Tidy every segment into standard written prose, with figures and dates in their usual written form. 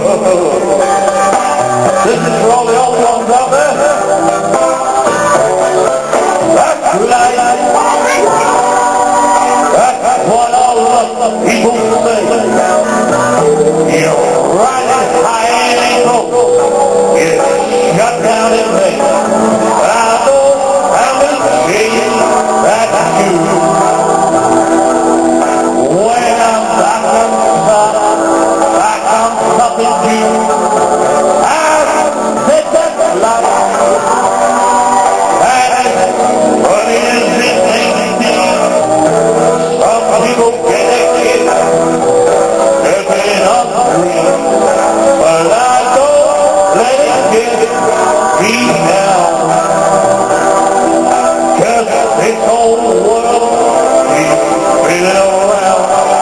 This is for all the old ones out there. That's right. That's what all the people say. You're riding high and ankle. You're shut down in vain. But I know I'm ashamed that you. When I'm back on top, back on top of you, I said that life. And what is it they need? Some people get a kick, living on the dream. But I don't let it get me down. 'Cause this whole world keeps spinning around.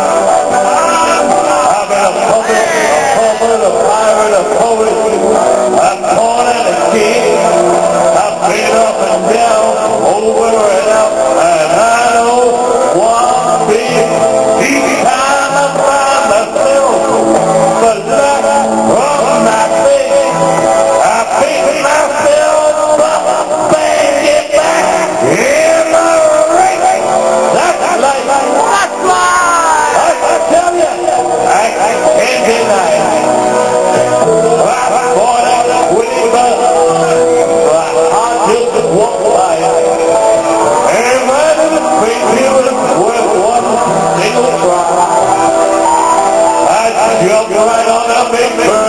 I've been a puppet, a pirate, a poet, a pawn and a king. I've been up and down, over and out, and I know one thing. Each time I find myself, but that from my face, I pick myself up and get back in the race. That's life. That's life. I tell you, I can't deny it. I fought out a winning battle, but I just won't lie. And I didn't think it was worth one single try. I jumped right on a big bird.